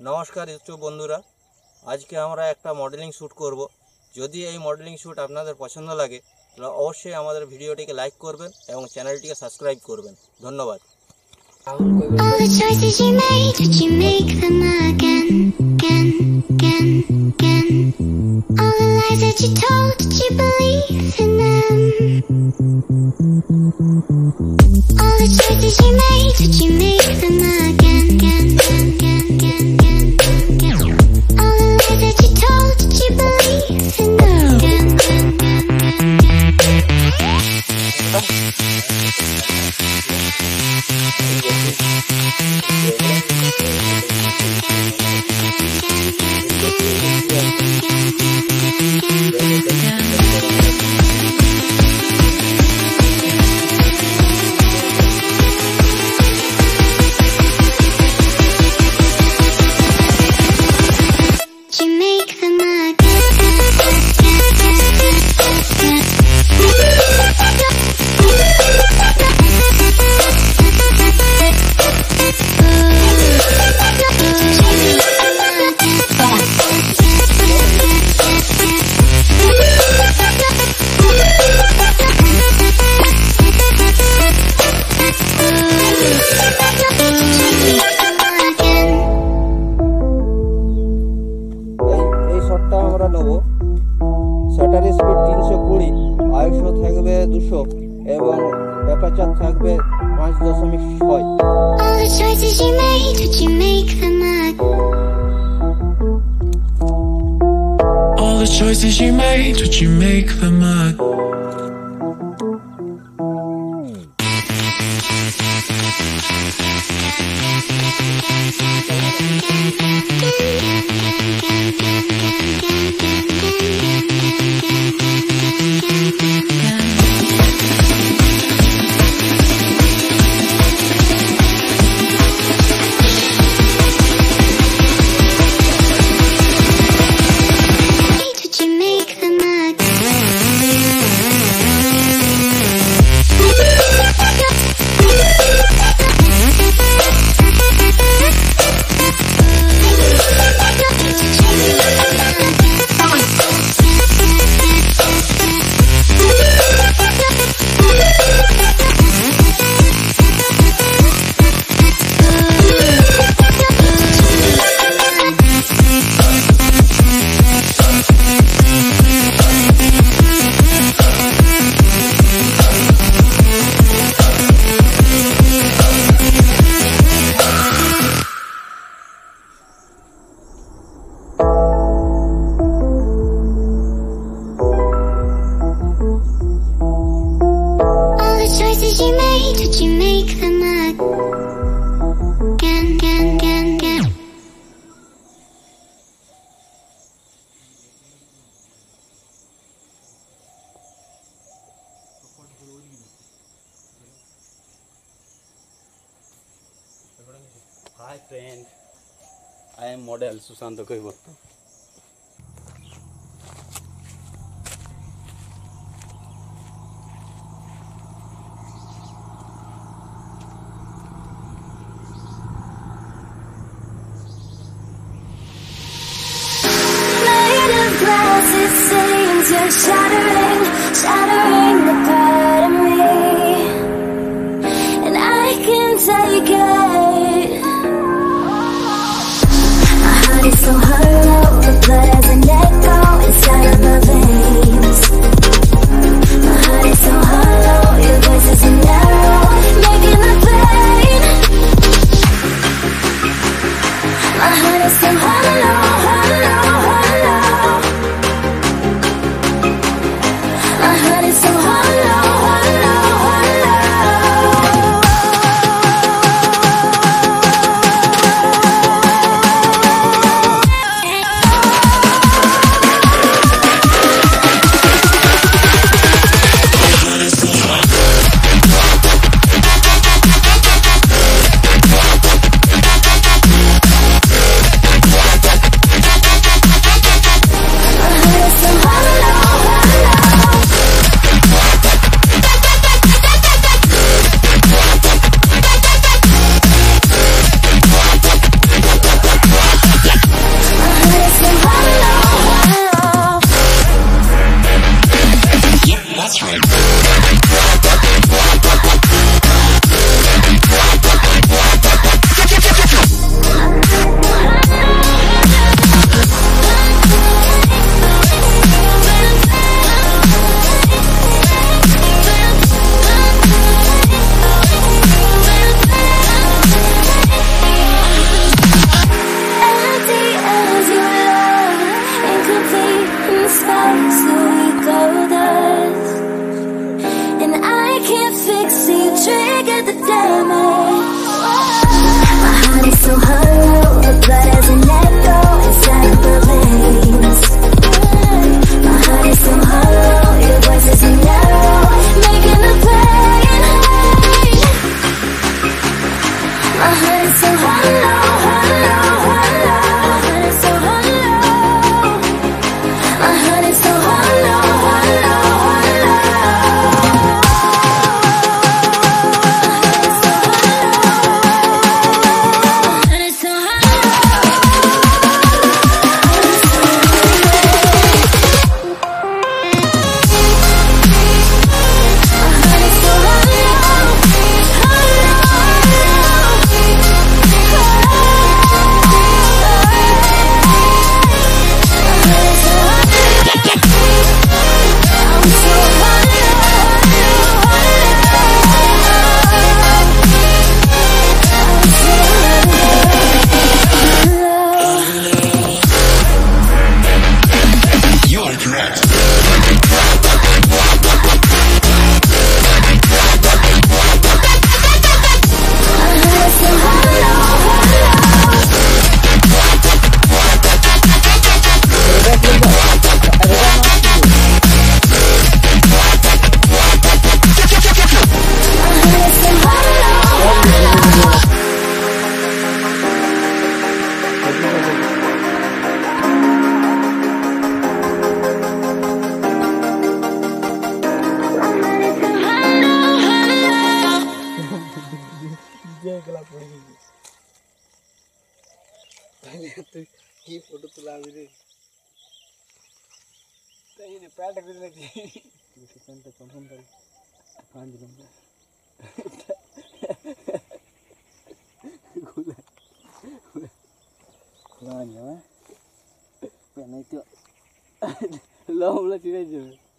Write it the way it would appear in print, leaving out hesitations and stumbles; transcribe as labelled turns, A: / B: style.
A: नमस्कार इच्छुक बंधुरा आज के आमरा एक मॉडलिंग शूट करब। यदि ये मॉडलिंग शूट आपनादेर पसंद लागे तो अवश्य आमादेर भिडियोटिके लाइक करबेन एवं चैनलटिके सब्सक्राइब करबेन। धन्यवाद। শাটার স্পিড 320, আইএসও থাকবে 200 এবং অ্যাপারচার থাকবে 5.6। All the choices you made, did you make them again? All the choices you made, did you make them again? You made, did you make them again?
B: Hi friend, I am model Susanto Koiboto.
C: You're shattering the part of me, and I can't take it. My heart is so hollow, the blood has an echo inside of my veins. My heart is so hollow, your voice is an arrow, making my pain. My heart is so hollow, hollow, hollow. My heart is so hollow, hollow, hollow.
B: তুই কি photo তুলাবি রে তাই রে pant করে নাকি প্যান্টটা কখন তাই কান দিলাম গুলা গুলা প্যান্ট তো লমলা চিড়ে যাবে